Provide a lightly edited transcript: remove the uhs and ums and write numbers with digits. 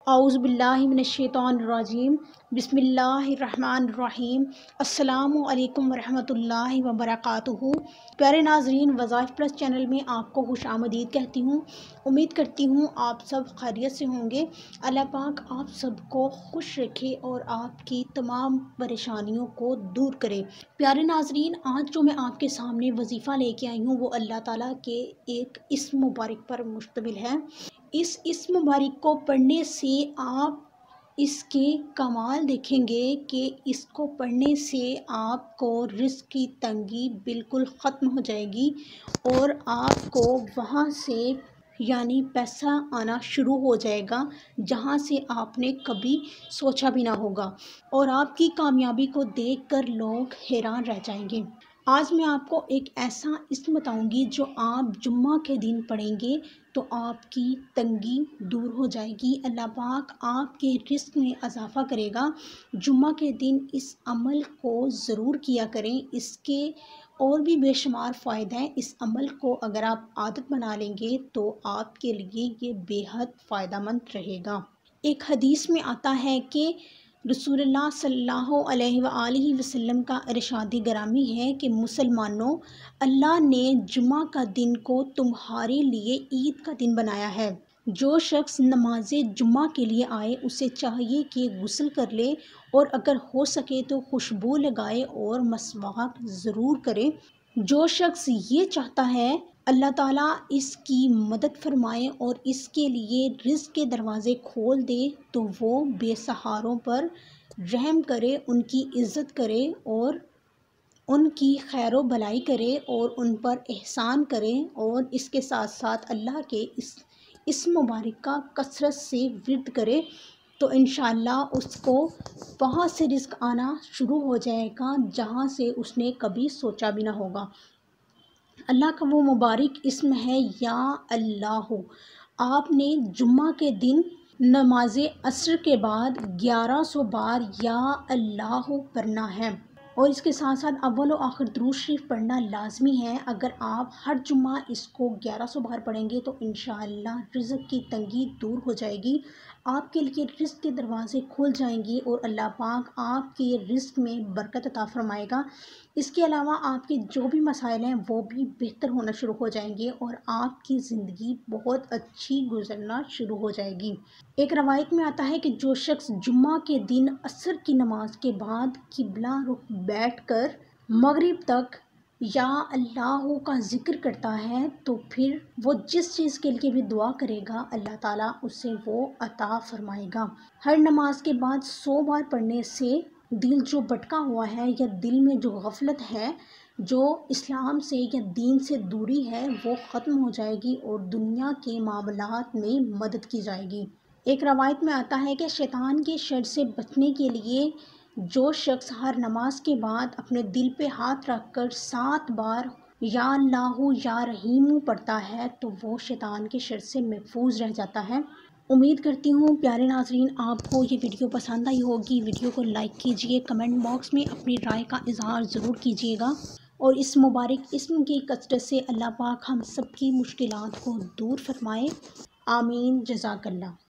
اعوذ باللہ من الشیطان الرجیم، بسم اللہ الرحمن الرحیم۔ السلام علیکم ورحمۃ اللہ وبرکاتہ۔ پیارے ناظرین، وظائف پلس چینل میں آپ کو خوش آمدید کہتی ہوں۔ امید کرتی ہوں آپ سب خیریت سے ہوں گے۔ اللہ پاک آپ سب کو خوش رکھے اور آپ کی تمام پریشانیوں کو دور کرے۔ پیارے ناظرین، آج جو میں آپ کے سامنے وظیفہ لے کے آئی ہوں وہ اللہ تعالیٰ کے ایک اسم مبارک پر مشتمل ہے۔ اس اسم مبارک کو پڑھنے سے آپ اس کے کمال دیکھیں گے کہ اس کو پڑھنے سے آپ کو رزق کی تنگی بالکل ختم ہو جائے گی اور آپ کو وہاں سے یعنی پیسہ آنا شروع ہو جائے گا جہاں سے آپ نے کبھی سوچا بھی نہ ہوگا، اور آپ کی کامیابی کو دیکھ کر لوگ حیران رہ جائیں گے۔ آج میں آپ کو ایک ایسا اسم بتاؤں گی جو آپ جمعہ کے دن پڑھیں گے تو آپ کی تنگی دور ہو جائے گی۔ اللہ پاک آپ کے رزق میں اضافہ کرے گا۔ جمعہ کے دن اس عمل کو ضرور کیا کریں، اس کے اور بھی بے شمار فائدے ہیں۔ اس عمل کو اگر آپ عادت بنا لیں گے تو آپ کے لیے یہ بے حد فائدہ مند رہے گا۔ ایک حدیث میں آتا ہے کہ رسول اللہ صلی اللہ علیہ وآلہ وسلم کا ارشاد گرامی ہے کہ مسلمانوں، اللہ نے جمعہ کا دن کو تمہارے لیے عید کا دن بنایا ہے۔ جو شخص نماز جمعہ کے لیے آئے اسے چاہیے کہ غسل کر لے اور اگر ہو سکے تو خوشبو لگائے اور مسواک ضرور کرے۔ جو شخص یہ چاہتا ہے اللہ تعالیٰ اس کی مدد فرمائے اور اس کے لیے رزق کے دروازے کھول دے تو وہ بے سہاروں پر رحم کرے، ان کی عزت کرے اور ان کی خیر و بھلائی کرے اور ان پر احسان کرے، اور اس کے ساتھ ساتھ اللہ کے اس مبارک کا کثرت سے ورد کرے تو انشاءاللہ اس کو وہاں سے رزق آنا شروع ہو جائے گا جہاں سے اس نے کبھی سوچا بھی نہ ہوگا۔ اللہ کا وہ مبارک اسم ہے یا اللہ۔ آپ نے جمعہ کے دن نماز عصر کے بعد 1100 بار یا اللہ پڑھنا ہے، اور اس کے ساتھ ساتھ اول و آخر درود شریف پڑھنا لازمی ہے۔ اگر آپ ہر جمعہ اس کو 1100 بار پڑھیں گے تو انشاءاللہ رزق کی تنگی دور ہو جائے گی، آپ کے لیے رزق کے دروازے کھل جائیں گے اور اللہ پاک آپ کے رزق میں برکت عطا فرمائے گا۔ اس کے علاوہ آپ کے جو بھی مسائل ہیں وہ بھی بہتر ہونا شروع ہو جائیں گے اور آپ کی زندگی بہت اچھی گزرنا شروع ہو جائے گی۔ ایک روایت میں آتا ہے کہ جو شخص جمعہ کے دن عصر کی نماز کے بعد قبلہ رخ بیٹھ کر مغرب تک یا اللہ کا ذکر کرتا ہے تو پھر وہ جس چیز کے لیے بھی دعا کرے گا اللہ تعالیٰ اسے وہ عطا فرمائے گا۔ ہر نماز کے بعد 100 بار پڑھنے سے دل جو بھٹکا ہوا ہے یا دل میں جو غفلت ہے، جو اسلام سے یا دین سے دوری ہے، وہ ختم ہو جائے گی اور دنیا کے معاملات میں مدد کی جائے گی۔ ایک روایت میں آتا ہے کہ شیطان کے شر سے بچنے کے لیے جو شخص ہر نماز کے بعد اپنے دل پہ ہاتھ رکھ کر 7 بار یا اللہ یا رحیم پڑھتا ہے تو وہ شیطان کے شر سے محفوظ رہ جاتا ہے۔ امید کرتی ہوں پیارے ناظرین آپ کو یہ ویڈیو پسند آئی ہوگی۔ ویڈیو کو لائک کیجئے، کمنٹ باکس میں اپنی رائے کا اظہار ضرور کیجئے گا، اور اس مبارک اسم کی کثرت سے اللہ پاک ہم سب کی مشکلات کو دور فرمائے۔ آمین۔ جزاک اللہ۔